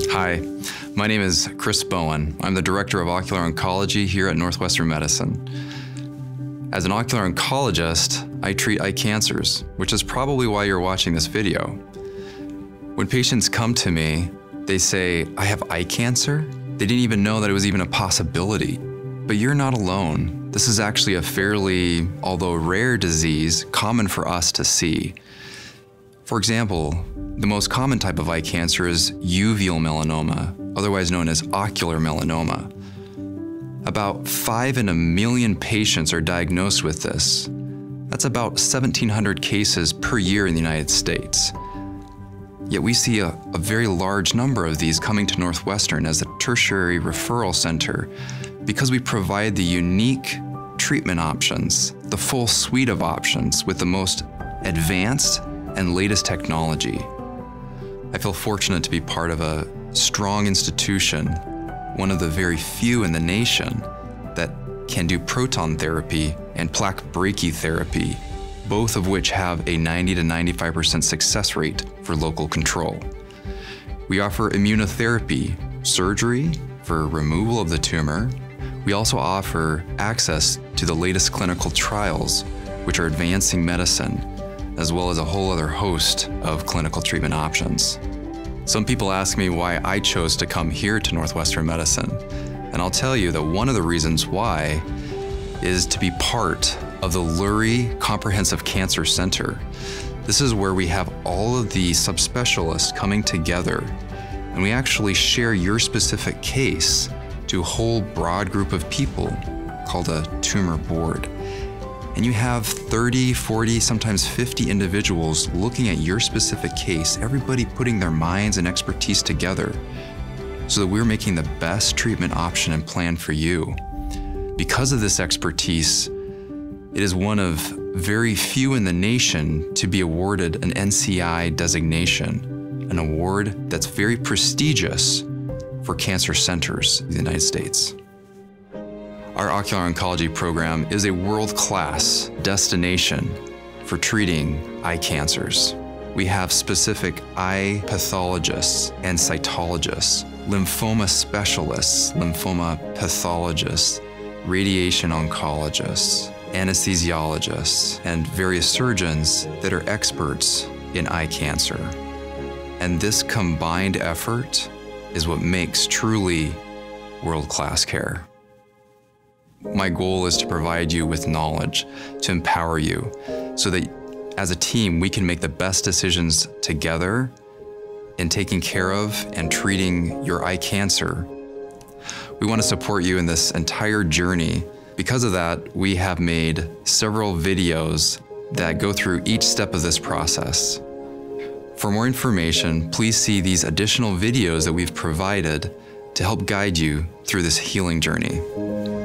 Hi, my name is Chris Bowen. I'm the Director of Ocular Oncology here at Northwestern Medicine. As an ocular oncologist, I treat eye cancers, which is probably why you're watching this video. When patients come to me, they say, I have eye cancer? They didn't even know that it was even a possibility. But you're not alone. This is actually a fairly, although rare disease, common for us to see. For example, the most common type of eye cancer is uveal melanoma, otherwise known as ocular melanoma. About 5 in a million patients are diagnosed with this. That's about 1,700 cases per year in the United States. Yet we see a very large number of these coming to Northwestern as a tertiary referral center because we provide the unique treatment options, the full suite of options with the most advanced and latest technology. I feel fortunate to be part of a strong institution, one of the very few in the nation that can do proton therapy and plaque brachytherapy, both of which have a 90 to 95% success rate for local control. We offer immunotherapy, surgery for removal of the tumor. We also offer access to the latest clinical trials, which are advancing medicine, as well as a whole other host of clinical treatment options. Some people ask me why I chose to come here to Northwestern Medicine, and I'll tell you that one of the reasons why is to be part of the Lurie Comprehensive Cancer Center. This is where we have all of the subspecialists coming together, and we actually share your specific case to a whole broad group of people called a tumor board. And you have 30, 40, sometimes 50 individuals looking at your specific case, everybody putting their minds and expertise together so that we're making the best treatment option and plan for you. Because of this expertise, it is one of very few in the nation to be awarded an NCI designation, an award that's very prestigious for cancer centers in the United States. Our ocular oncology program is a world-class destination for treating eye cancers. We have specific eye pathologists and cytologists, lymphoma specialists, lymphoma pathologists, radiation oncologists, anesthesiologists, and various surgeons that are experts in eye cancer. And this combined effort is what makes truly world-class care. My goal is to provide you with knowledge, to empower you, so that as a team, we can make the best decisions together in taking care of and treating your eye cancer. We want to support you in this entire journey. Because of that, we have made several videos that go through each step of this process. For more information, please see these additional videos that we've provided to help guide you through this healing journey.